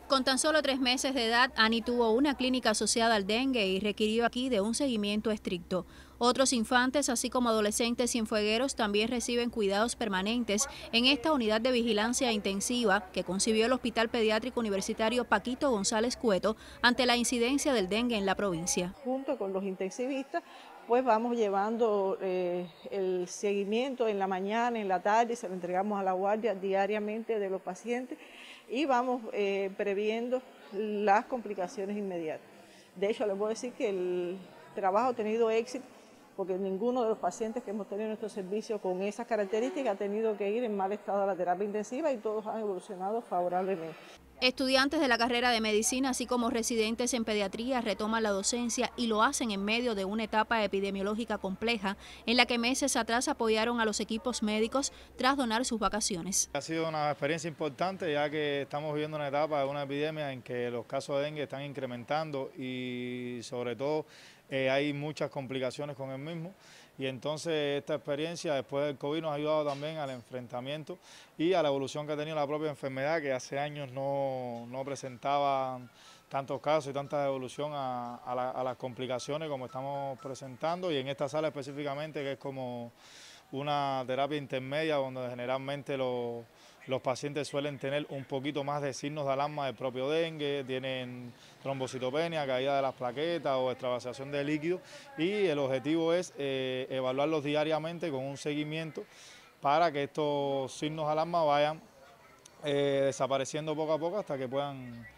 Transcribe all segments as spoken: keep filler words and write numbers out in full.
Con tan solo tres meses de edad, Ani tuvo una clínica asociada al dengue y requirió aquí de un seguimiento estricto. Otros infantes, así como adolescentes cienfuegueros, también reciben cuidados permanentes en esta unidad de vigilancia intensiva que concibió el Hospital Pediátrico Universitario Paquito González Cueto ante la incidencia del dengue en la provincia. Junto con los intensivistas, pues vamos llevando eh, el seguimiento en la mañana, en la tarde, se lo entregamos a la guardia diariamente de los pacientes y vamos eh, previendo las complicaciones inmediatas. De hecho, les puedo decir que el trabajo ha tenido éxito porque ninguno de los pacientes que hemos tenido en nuestro servicio con esas características ha tenido que ir en mal estado a la terapia intensiva y todos han evolucionado favorablemente. Estudiantes de la carrera de medicina, así como residentes en pediatría, retoman la docencia y lo hacen en medio de una etapa epidemiológica compleja en la que meses atrás apoyaron a los equipos médicos tras donar sus vacaciones. Ha sido una experiencia importante ya que estamos viviendo una etapa de una epidemia en que los casos de dengue están incrementando y sobre todo eh, hay muchas complicaciones con el mismo. Y entonces esta experiencia después del COVID nos ha ayudado también al enfrentamiento y a la evolución que ha tenido la propia enfermedad, que hace años no, no presentaba tantos casos y tanta evolución a, a, la, a las complicaciones como estamos presentando, y en esta sala específicamente, que es como una terapia intermedia donde generalmente los, los pacientes suelen tener un poquito más de signos de alarma del propio dengue, tienen trombocitopenia, caída de las plaquetas o extravasación de líquido, y el objetivo es eh, evaluarlos diariamente con un seguimiento para que estos signos de alarma vayan eh, desapareciendo poco a poco hasta que puedan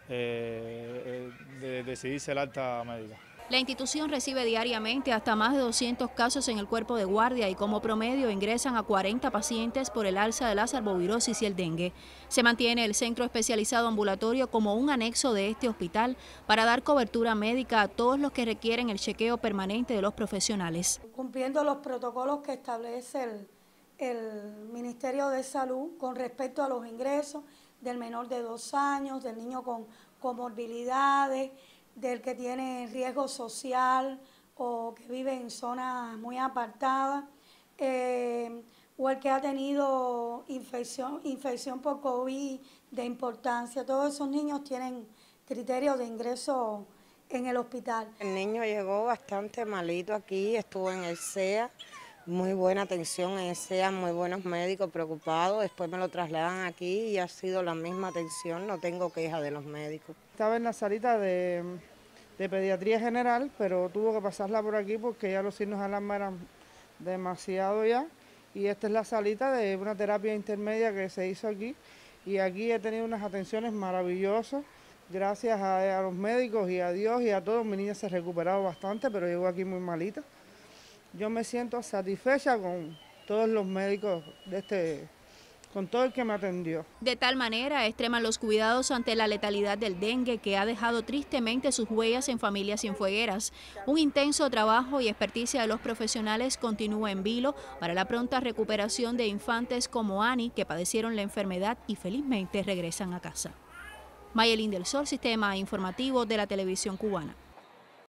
eh, de, decidirse el alta médica. La institución recibe diariamente hasta más de doscientos casos en el cuerpo de guardia y como promedio ingresan a cuarenta pacientes por el alza de la arbovirosis y el dengue. Se mantiene el centro especializado ambulatorio como un anexo de este hospital para dar cobertura médica a todos los que requieren el chequeo permanente de los profesionales. Cumpliendo los protocolos que establece el, el Ministerio de Salud con respecto a los ingresos del menor de dos años, del niño con comorbilidades, del que tiene riesgo social o que vive en zonas muy apartadas, eh, o el que ha tenido infección, infección por COVID de importancia. Todos esos niños tienen criterios de ingreso en el hospital. El niño llegó bastante malito aquí, estuvo en el C E A, muy buena atención en el C E A, muy buenos médicos preocupados, después me lo trasladan aquí y ha sido la misma atención, no tengo queja de los médicos. Estaba en la salita de, de pediatría general, pero tuvo que pasarla por aquí porque ya los signos de alarma eran demasiado ya, y esta es la salita de una terapia intermedia que se hizo aquí, y aquí he tenido unas atenciones maravillosas, gracias a, a los médicos y a Dios y a todos. Mi niña se ha recuperado bastante, pero llegó aquí muy malita. Yo me siento satisfecha con todos los médicos de este, con todo el que me atendió. De tal manera extreman los cuidados ante la letalidad del dengue, que ha dejado tristemente sus huellas en familias cienfuegueras. Un intenso trabajo y experticia de los profesionales continúa en vilo para la pronta recuperación de infantes como Ani, que padecieron la enfermedad y felizmente regresan a casa. Mayelín del Sol, Sistema Informativo de la Televisión Cubana.